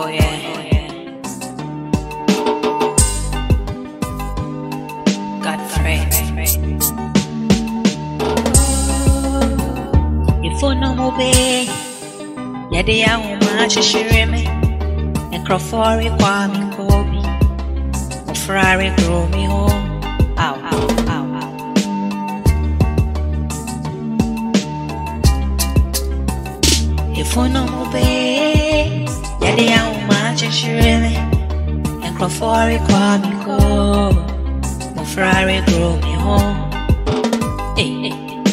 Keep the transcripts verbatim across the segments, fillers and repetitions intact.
yeah. Godfred. If you no move, yeah, they are much shireme. And Crawford, Kwame, Kobe, Ferrari, grow me home. Ow, ow, ow, ow. If you no move, yeah, they are much shireme. And Crawford, Kwame, Kobe, Ferrari, grow me home. Hey, hey.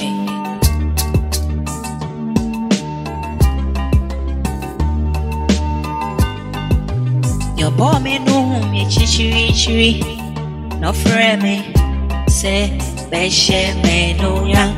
Your boy me no me chichiri chiri, no friend me say beshe me no yang.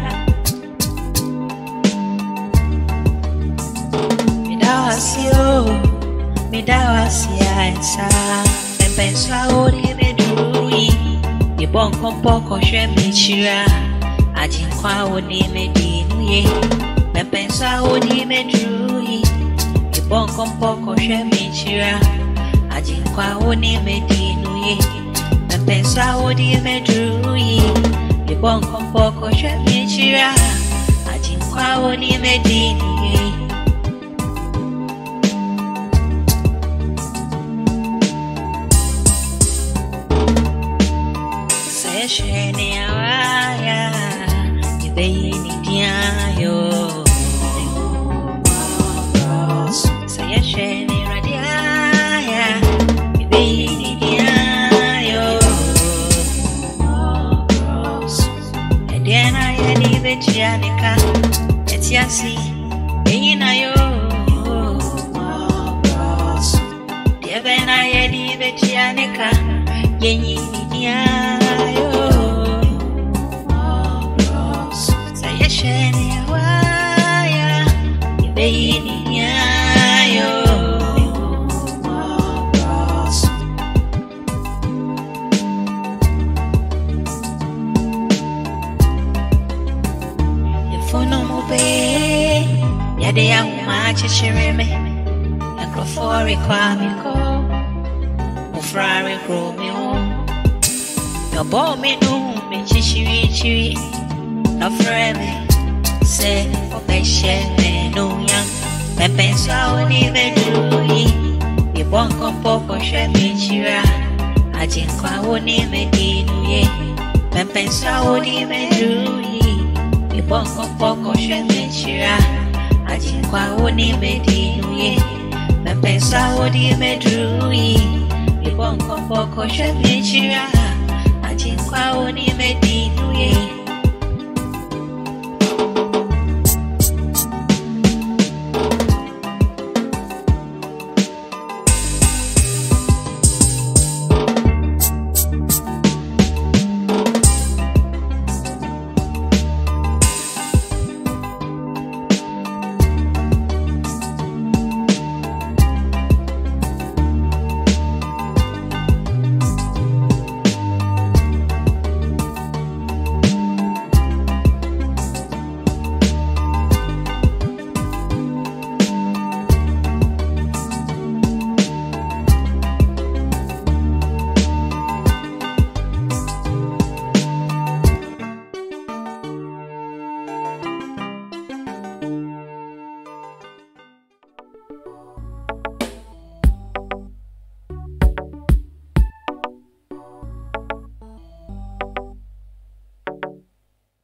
Me da wasi o, me da wasi ansa. Me pensa o di me dui, me bon kompo koshe me chira. Ajinkwa o di me dinuye, me pensa o di me dui, me bon kompo koshe me chira. Ajinkwa oni medinuye, me pensa odi medruyi. Me bon kompo ko shemi chira. Ajinkwa oni medinuye. Say sheni awaya, ibeyi ni diayo. Say sheni radia. Chianica, Etiasi, Beinayo, Devena Yedi Chianica, Yeni Niayo, Sayasheni Waya, Beini Niayo. No move, yeah, they are much shireme. And Crawford, Kwame, Kobe, Ferrari, grow me home. Your boy me no me chichiri chiri, no friend me say for beshe me no yang. Me pensa oni me dui, me bon kompo koshe me chira. Ajinkwa oni me dinuye, me pensa oni me dui. Bon kompo sheme chira. Ajinkwa oni medinuye, me pensa odi medruyi. Bon kompo sheme chira. Ajinkwa oni medinuye.